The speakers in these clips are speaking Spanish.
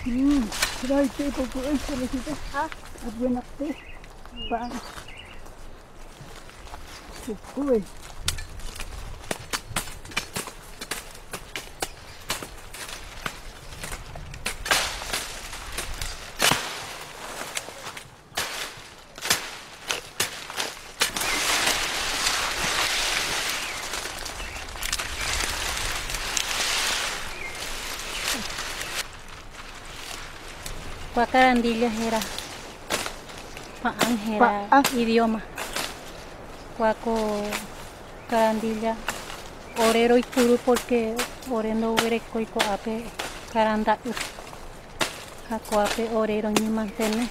Right, people put it for the I've been up there. Bang. Good. Carandilla era idioma. Cuaco carandilla orero y puru porque orendo greco y coape caranda coape orero ni mantene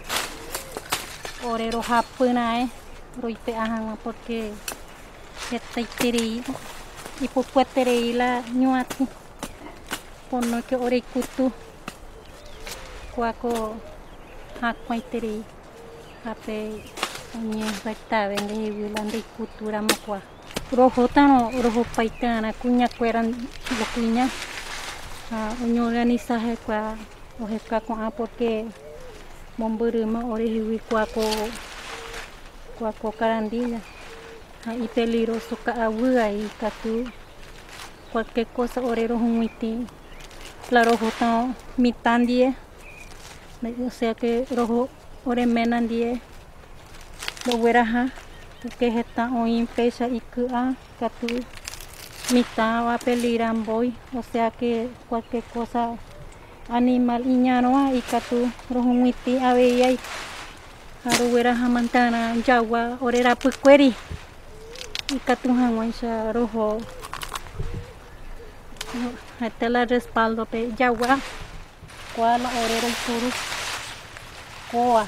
orero japuna roite ajanga porque esta iteri y puetere la ñuati por no que ore kutu cuaco hacuaiteri ape oñe recta vende vilande cultura mocua rojo tano rojo paitana cuña cueran lo cuña oño organizaje cua ojeca con porque momburuma orejiwi cuaco carandilla y peligroso ka agua y catu cualquier cosa orero humiti claro rojo mitandie o sea que rojo ore menandie lo hueraja que está hoy en pecha y que catu mitad va a peligrar boy o sea que cualquier cosa animal iñano y catu rojo miti aveía y aro hueraja mantana yagua orera puqueri y catu hanguancha rojo hasta la respaldo pe yagua cual orero puro coa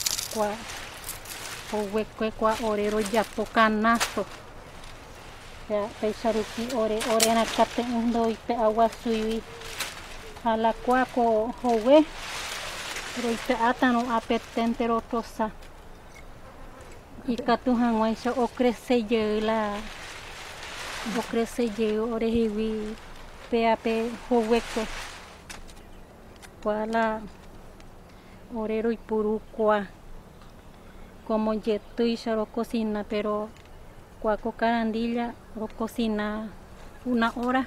hueque cua orero ya tocanazo ya pecharuki ore na cate undo y pe agua suivi a la cuaco jowe pero y pe atano apetente rotosa y catu hanguancha o crece ye orejivi pe joweque cuala orero y puru cua como yeto y lo cocina pero cuaco carandilla lo cocina 1 hora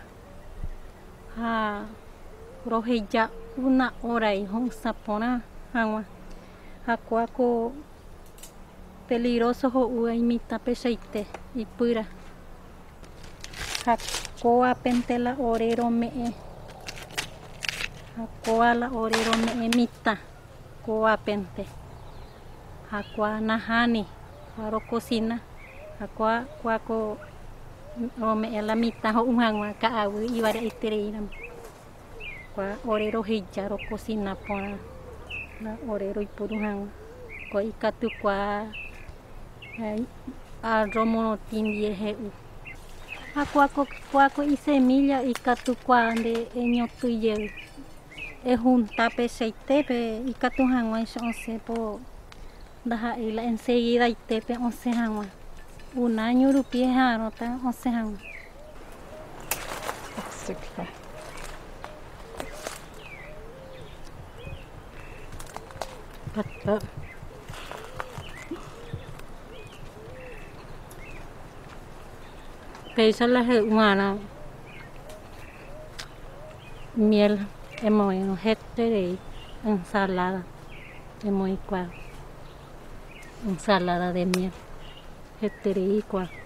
roje ya 1 hora y un sapona agua cuaco peligroso ho imita pechaite y pura coa pentela orero me coa la orero me emita coa pente aqua nahani aro cocina aqua cuaco me la mitad ho unangwa ka awi ibara itereina qua orero hijaro cocina pona la orero y purujangwa ko ikatu qua romo tindie heu cuaco y semilla ikatu qua de eñotu ye es junta peseite pe ikatu hangwa once po daha ila enseguida y tepe 11 hangwa 1 año rupie hanota 11 hangwa pesa la humana miel hemos gente de ensalada hemos ensalada de miel gente de